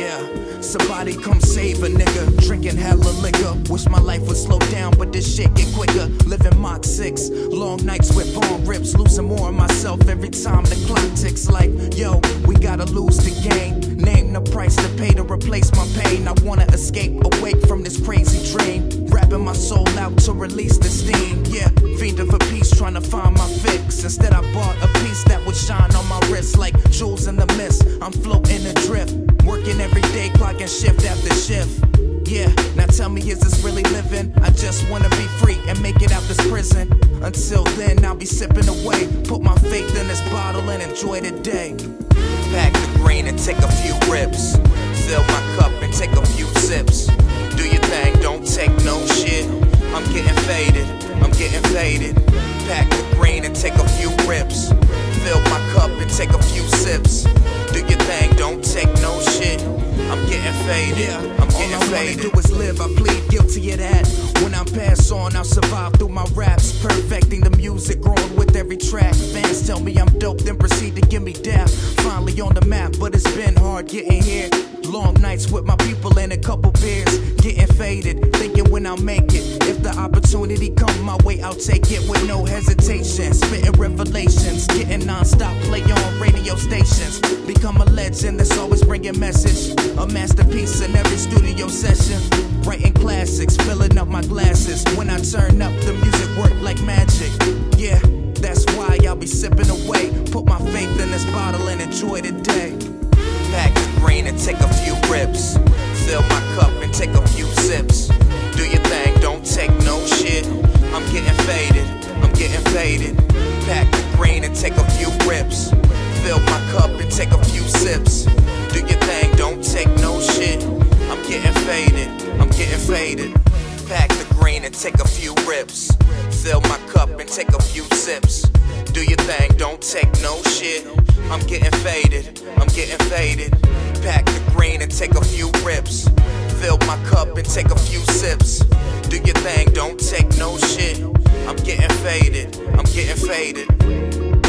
Yeah, somebody come save a nigga. Drinking hella liquor. Wish my life would slow down, but this shit get quicker. Living Mach 6, long nights with bomb rips. Losing more of myself every time the clock ticks. Like, yo, we gotta lose the game. Name the price to pay to replace my pain. I wanna escape, awake from this crazy dream. Rapping my soul out to release the steam. Yeah, fiending for peace, trying to find my fix. Instead I bought a piece that would shine on my wrist like jewels in the mist. I'm floating adrift, working every day, clocking shift after shift. Yeah, now tell me, is this really living? I just wanna be free and make it out this prison. Until then, I'll be sipping away. Put my faith in this bottle and enjoy the day. Pack the green and take a few rips. Fill my cup and take a few sips. Do your thing, don't take no shit. I'm getting faded, I'm getting faded. Pack the green and take a few rips. Fill my cup and take a few sips. Do your thing, don't take no shit. I'm getting faded, I'm getting faded. All I wanna do is live, I plead guilty of that. When I pass on, I'll survive through my raps. Perfecting the music, growing with every track. Fans tell me I'm dope, then proceed to give me dap. Finally on the map, but it's been hard getting here. Long nights with my people and a couple beers. Getting faded, thinking when I'll make it. If the opportunity come my way, I'll take it with no hesitation. Spitting revelations, getting non-stop play on radio stations. Become a legend that's always bringing message. A masterpiece in every studio session. Writing classics, filling up my glasses. When I turn up, the music work like magic. Yeah, that's why I'll be sipping away. Put my faith in this bottle and enjoy the day. Pack the green and take a few rips. Fill my cup and take a few sips. Do your thing, don't take no shit. I'm getting faded, I'm getting faded. Pack the green and take a few rips. Fill my cup and take a few sips. Do your thing, don't take no shit. I'm getting faded, I'm getting faded. Pack the green and take a few rips. Fill my cup and take a few sips. Do your thing, don't take no shit. I'm getting faded, I'm getting faded. Pack the green and take a few rips. Fill my cup and take a few sips. Do your thing, don't take no shit. I'm getting faded, I'm getting faded.